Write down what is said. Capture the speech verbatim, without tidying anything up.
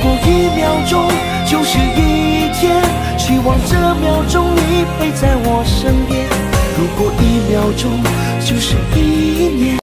果一秒钟就是一天，希望这秒钟你陪在我身边。如果一秒钟就是一年。